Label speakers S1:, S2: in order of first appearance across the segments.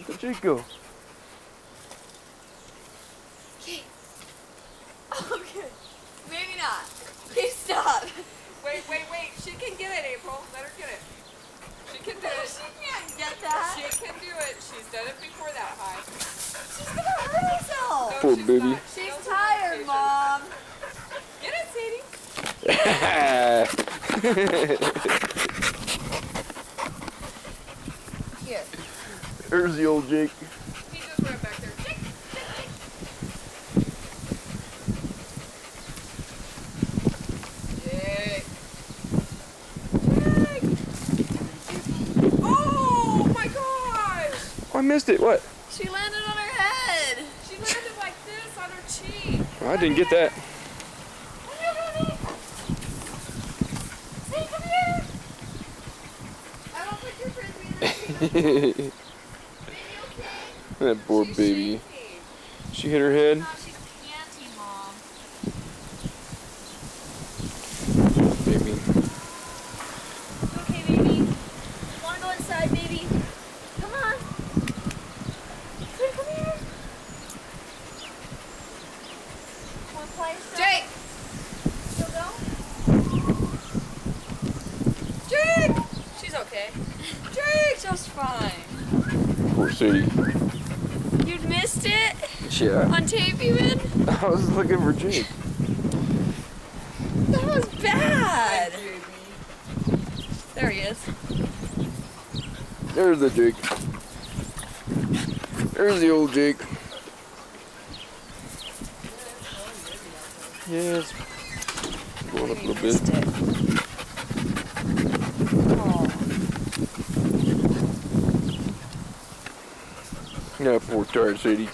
S1: Where'd Jake go?
S2: Okay. Okay. Maybe not. Okay, stop.
S3: Wait. She can get it, April. Let her get it. She can do it.
S2: She can't get that.
S3: She can do it. She's done it before that high.
S2: She's gonna hurt herself.
S3: No,
S1: Poor
S3: she's
S1: baby.
S3: not.
S2: She's
S3: No
S2: tired, Mom.
S3: Get it, Sadie.
S2: Here.
S1: There's the old Jake.
S3: He just right back there. Jake. Oh my gosh!
S1: Oh, I missed it. What?
S2: She landed on her head.
S3: She landed like this on her cheek.
S1: Oh, I didn't get that.
S2: Come here, baby. Say, come here. I won't put your frisbee in there. Baby, okay?
S1: That poor
S3: She's
S1: baby.
S3: shaking.
S1: She hit her head.
S2: No, she's panting, Mom.
S1: Baby.
S2: You okay, baby? Wanna go inside, baby? Come on. Say, come here. Wanna play some?
S3: Jake!
S2: Still go?
S3: Jake! She's okay. Jake, just fine.
S1: Poor Sadie.
S2: You missed it?
S1: Yeah.
S2: On tape, even?
S1: I was looking for Jake.
S2: That was bad. There he is.
S1: There's the Jake. There's the old Jake. Yeah, it's going up a little bit. Yeah, poor tired Sadie.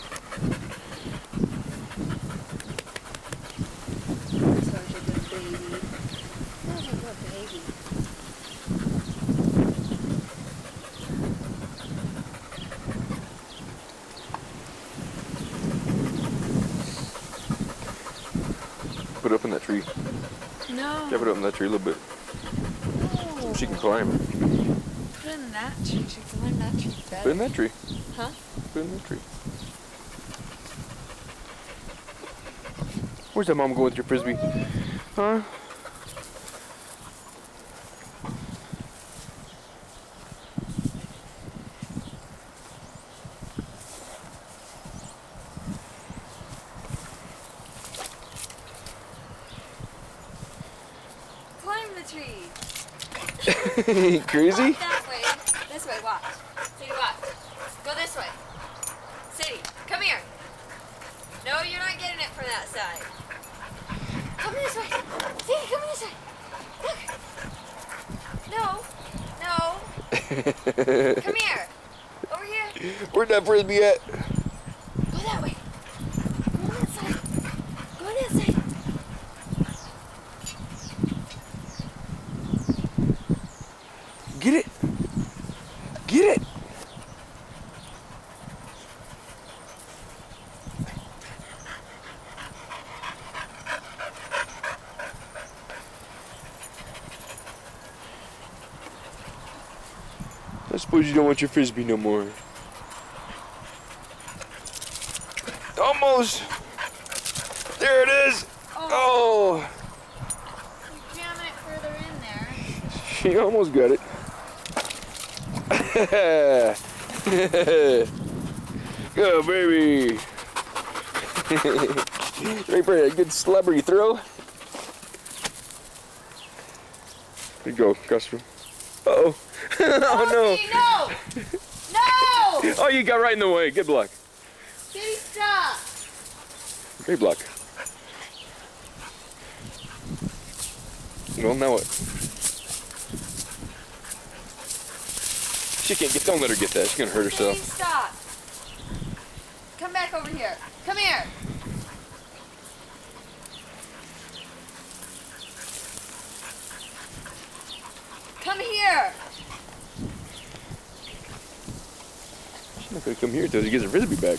S1: Put it up in that tree.
S2: No.
S1: Yeah, put it up in that tree a little bit.
S2: No.
S1: She can climb it.
S2: Put it in that tree. She can climb that tree better.
S1: Put it in that tree.
S2: Huh?
S1: Put it in that tree. Where's that mom going with your frisbee? Huh?
S2: Climb the tree.
S1: Crazy?
S2: Walk that way. This way, watch. Sadie, watch. Go this way. Sadie, come here. No, you're not getting it from that side. Come this way. Sadie, come this way. Look. No. No. Come here. Over here.
S1: Where'd that frisbee at?
S2: Go that way. Go on that side. Go on that side.
S1: Get it! Get it! I suppose you don't want your frisbee no more. Almost! There it is! Oh!
S2: You jam it further in there.
S1: She almost got it. Go, baby! Right for a good slubbery throw. There you go, Custer. Uh-oh. Oh, no.
S2: No! No!
S1: Oh, you got right in the way. Good block.
S2: Sadie, stop!
S1: Great block. Well, now what? She can't get, don't let her get that. She's gonna hurt
S2: Sadie,
S1: herself.
S2: stop! Come back over here. Come here. Come here.
S1: She's not gonna come here until she gets her frisbee back.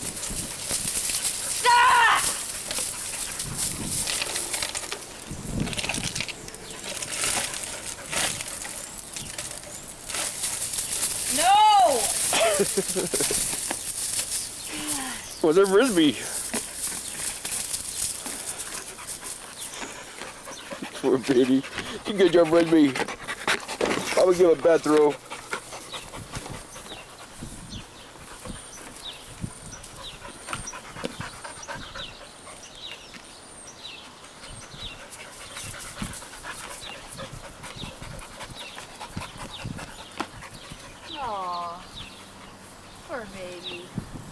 S2: Stop! No!
S1: What's a frisbee? Poor baby. Good job, frisbee. I would give a bad throw.
S2: Aw, poor baby.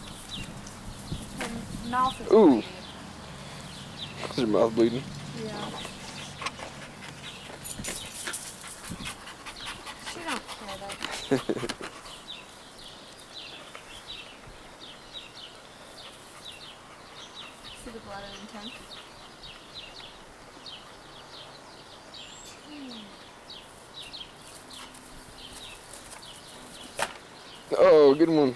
S2: Her mouth is
S1: Ooh.
S2: bleeding.
S1: Is your mouth bleeding?
S2: Yeah. She don't care though. See the blood in the tank?
S1: Oh, good one.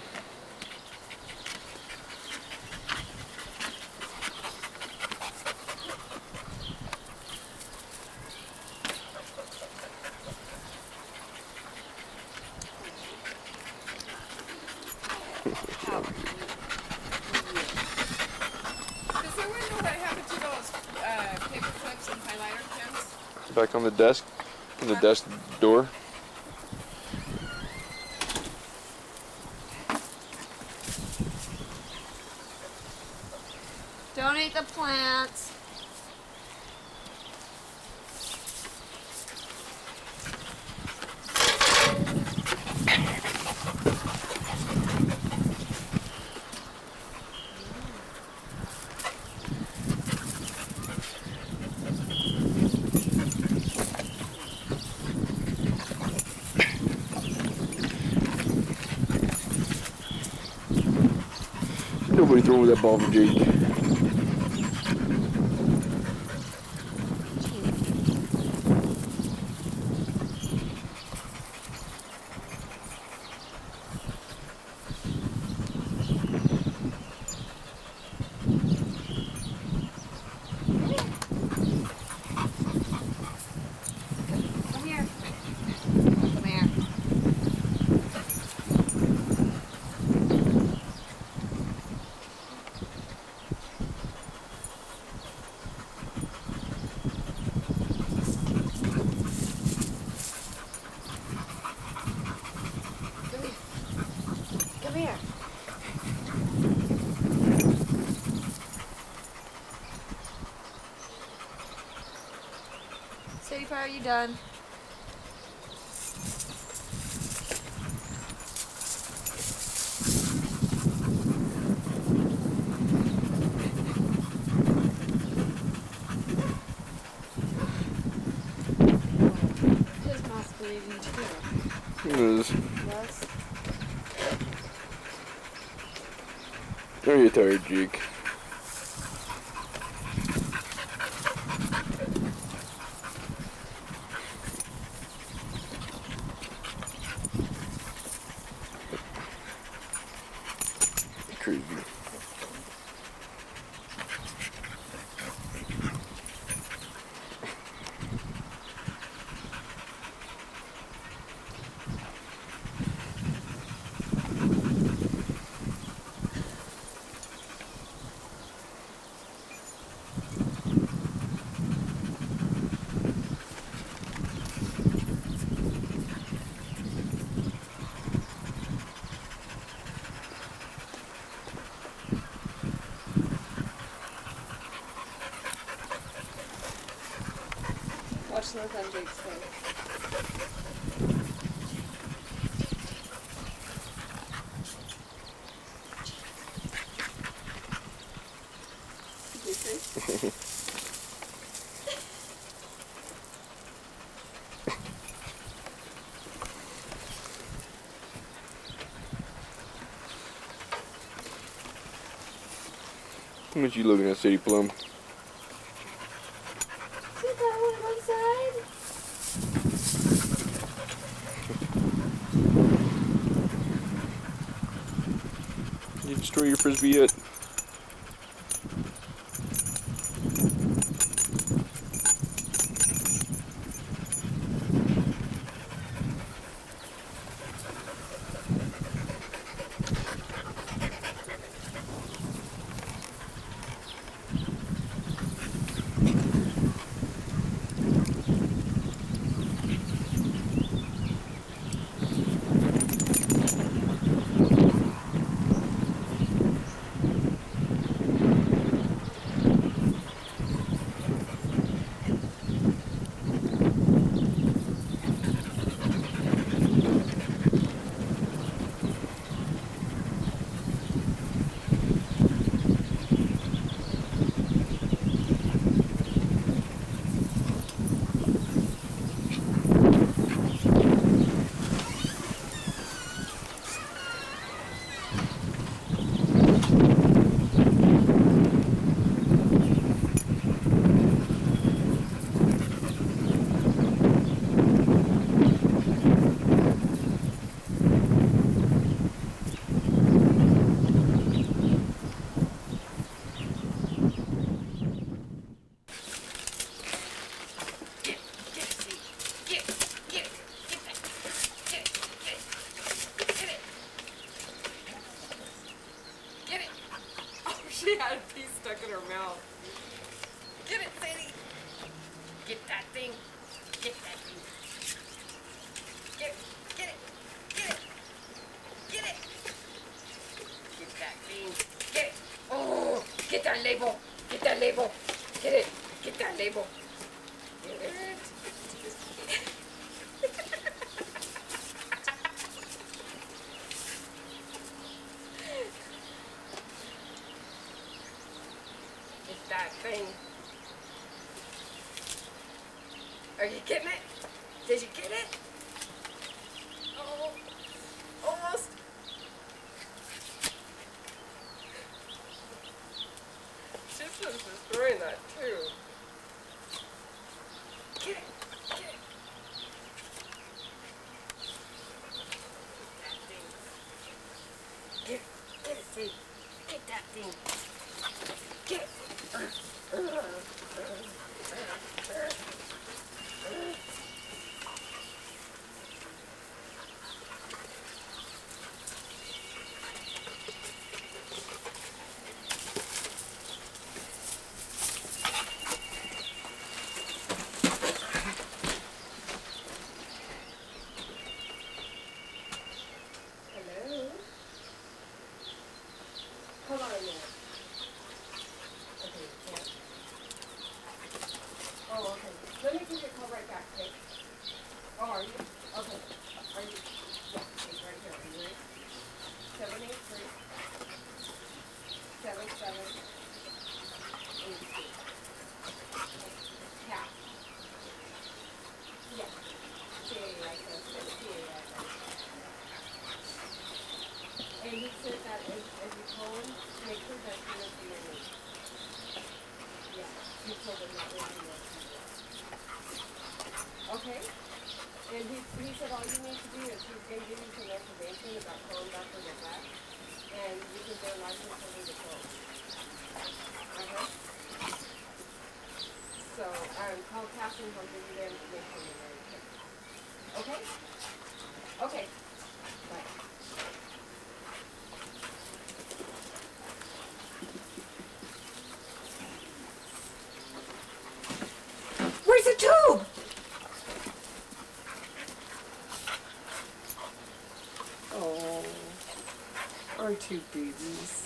S3: Does anyone know what happened to those paper clips and highlighter pens?
S1: Back on the desk. On the desk door.
S2: Don't eat the plants.
S1: Nobody throwing that ball for Jake.
S2: Come here. Come here. Come here. Sadie Pie, are you done? His mouth's bleeding too.
S1: It is.
S2: Yes.
S1: Are you tired, Jake? Crazy.
S3: Watch the look on Jake's face. Did you see?
S1: How much you looking at, Sadie Plum?
S2: See that one outside?
S1: Did you destroy your frisbee yet?
S3: She had a piece stuck in her mouth. Get it, Sadie. Get that thing. Get that thing. Get it. Get it. Get it. Get it. Get that thing. Get it. Oh, get that label. Get that label. Get it. Get that label. Get it. Get that thing. Are you getting it? Did you get it? Oh, almost. Just was destroying that too. Get it. Get it. That thing. Get it, see. Get that thing. Get it. Hello? Hold on a minute. Okay, yeah. Oh, okay. Let me give you a call right back, okay? Oh, are you? Okay. Are you? Yeah, it's right here. Are you ready? 783 77 82. Yeah. Yeah. And he said that as you call him, make sure that he knows your name. Yeah, you told him that was your name. Okay? And he said all you need to do is he's going to give you some information about calling back on your back, and you can get a license for me to call. Uh-huh. So, call Catherine, he'll give you the information and everything. Okay? Okay. Bye. Where's the tube? Oh, our two babies.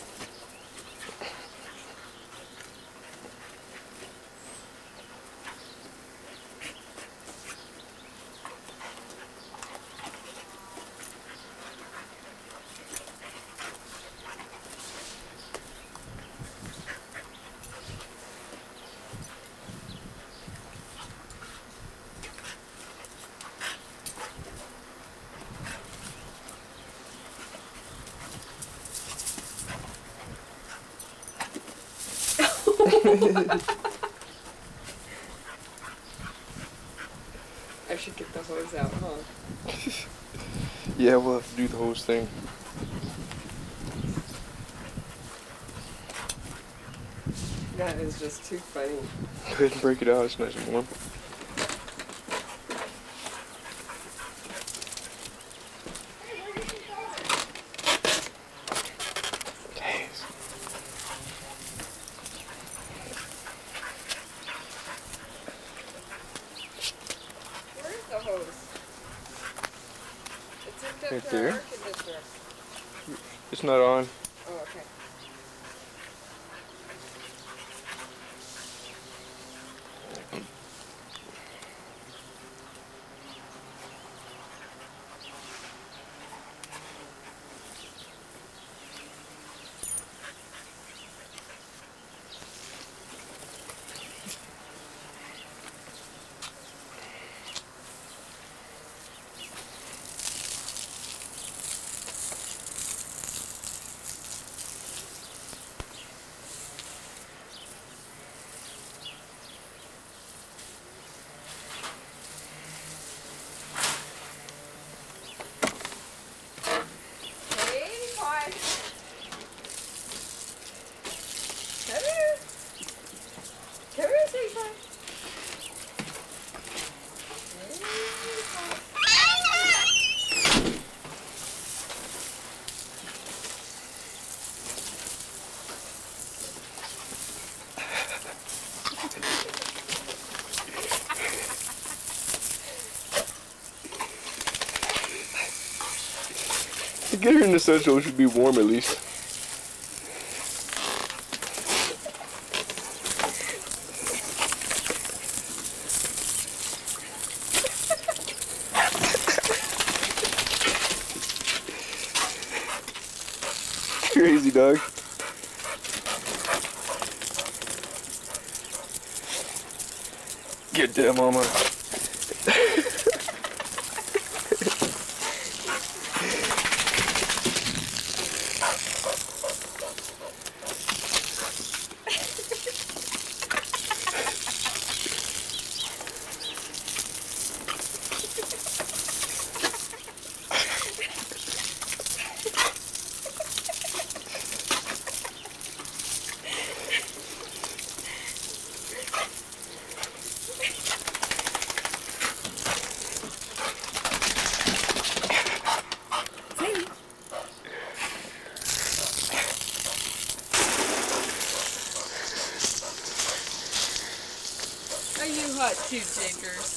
S3: I should get the hose out, huh?
S1: Yeah, we'll have to do the hose thing.
S3: That is just too funny.
S1: Go ahead and break it out. It's nice and warm.
S3: Where's the hose? It's hooked up
S1: Right
S3: to
S1: there.
S3: our air conditioner.
S1: It's not on.
S3: Oh, okay.
S1: Get her in the sun so it should be warm at least. Crazy dog. Get that, mama.
S3: Are you hot too, Jinkers?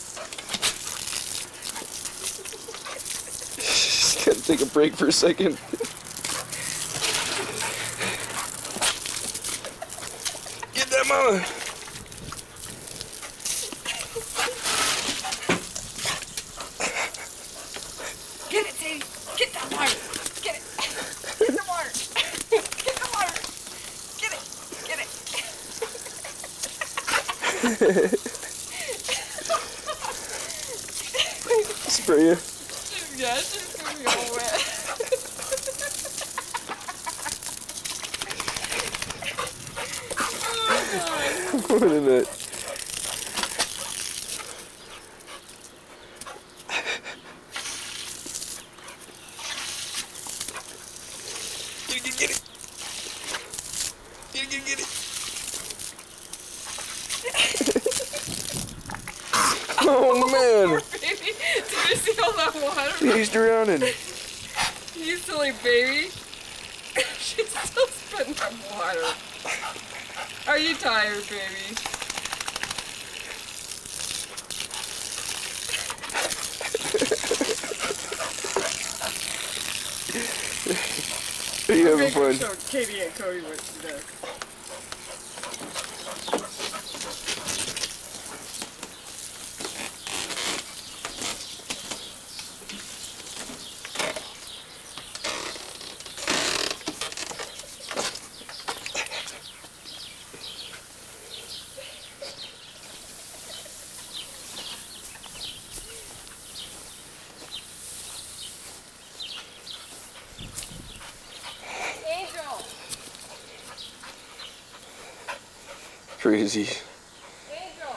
S1: Just gotta take a break for a second. Get that, mama.
S3: Get it, Sadie. Get that water. Get it. Get the water. Get the water. Get it. Get it.
S1: Spray you.
S3: Yeah, she's gonna be all wet.
S1: What is that? Get it. Get it. Oh man!
S3: Baby, did you see all that water?
S1: He's drowning.
S3: You silly baby. She's still spitting some water. Are you tired, baby?
S1: Are you having fun?
S3: Show Katie and Cody what she does.
S1: Crazy.
S3: Angel.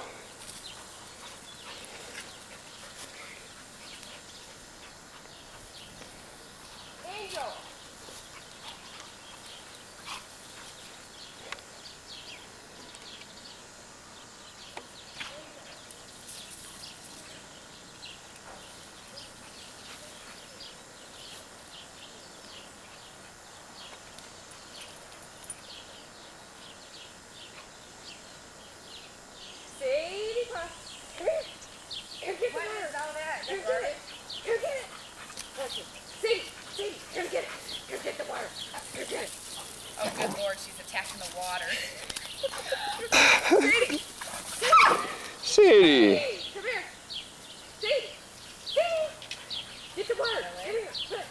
S3: Angel. Sadie, come here. Come get the water. What is all that? Come get it. Come get it. Watch it. Sadie, come get it. Come get the water. Come get it. Oh, good Lord, she's attacking the water. Sadie.
S1: Sadie.
S3: Hey, come here. Sadie. Sadie. Get the water. Come here. Come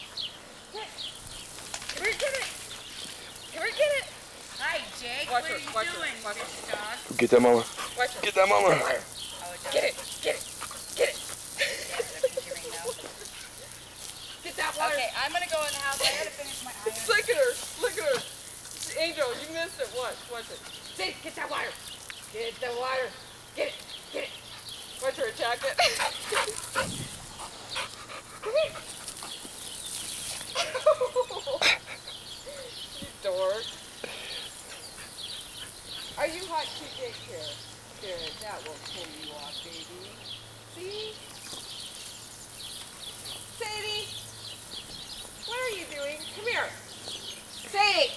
S3: here, get it. Come here, get it.
S2: Hi, Jake.
S3: Watch
S2: what
S3: her,
S2: are you
S3: watch her,
S2: doing,
S3: watch her.
S2: fish dog?
S1: Get that, mama.
S3: Watch her.
S1: Get that, mama.
S2: Oh,
S3: Get it. Get it. Get it. Get that water.
S2: Okay, I'm gonna go in the house. I gotta finish my iron.
S3: Look at her. Look at her. Angel, you missed it. Watch. Watch it. Sadie, get that water. Get the water. Get it. Get it. Watch her attack it. Come here. You dork. Are you hot too, Jake? Here, that will pull you off, baby. See? Sadie, what are you doing? Come here. Sadie!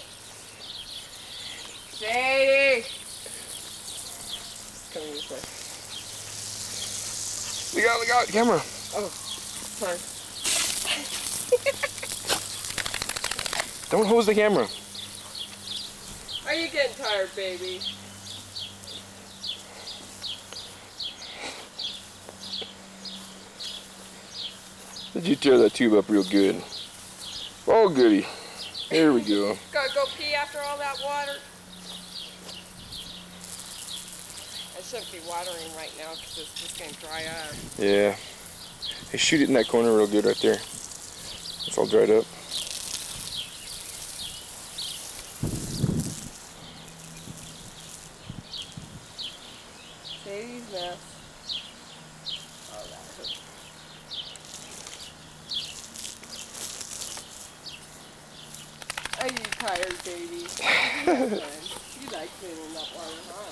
S3: Sadie! Come this way.
S1: Look out, camera.
S3: Oh, sorry.
S1: Don't hose the camera.
S3: Are you getting tired, baby?
S1: Did you tear that tube up real good? Oh, goody. There we go.
S3: Gotta go pee after all that water. I shouldn't be watering right now because it's just gonna dry up.
S1: Yeah. Hey, shoot it in that corner real good right there. It's all dried up.
S3: Sadie's mess. Oh, that hurt. Are you tired, baby? You like cleaning that water, huh?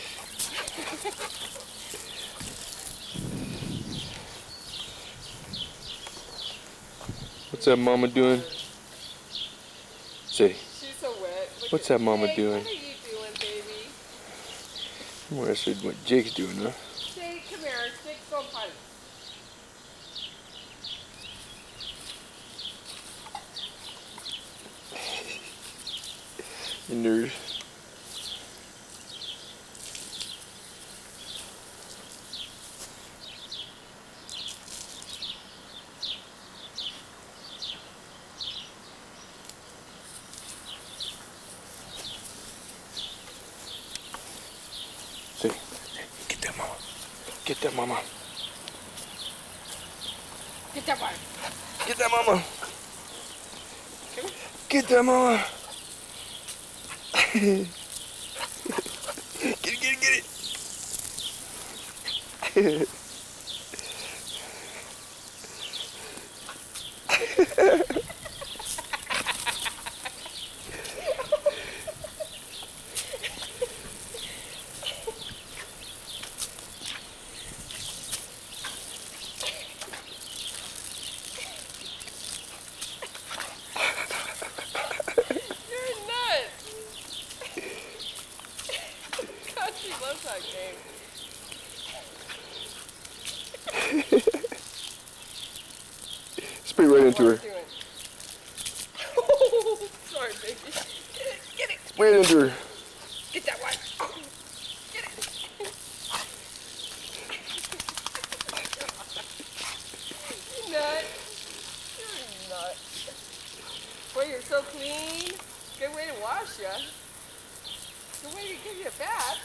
S1: What's that mama doing? Say,
S3: She's so wet. Look
S1: what's
S3: at
S1: that mama
S3: Jake,
S1: doing?
S3: What are you doing, baby?
S1: Well, that's what Jake's doing, huh?
S3: Jake, come here. Jake's going potty.
S1: You nerd. Say, get that mama. Get that mama.
S3: Get that water.
S1: Get that mama.
S3: Come here.
S1: Get that mama. Get it.
S3: You're nuts. God, she loves that game.
S1: Spray right into her.
S3: Oh, sorry, baby. Get it.
S1: Spray it into her.
S3: Get that one. Get it. You nut. You're a nut. Boy, you're so clean. Good way to wash ya. Good way to give you a bath.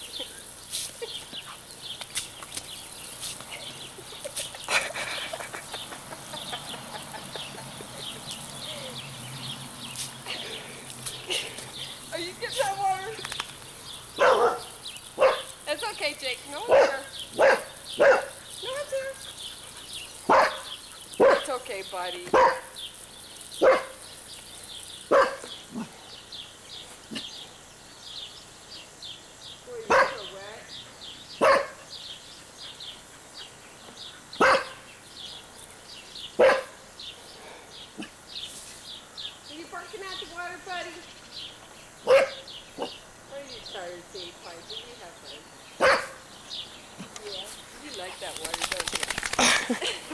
S3: Are you getting that water? That's okay, Jake. No water. No, it's here. It's okay, buddy. Boy, you're so wet. Are you barking at the water, buddy? Are you tired, Jake? Fine. Did you have fun? Yeah. You like that water, don't you?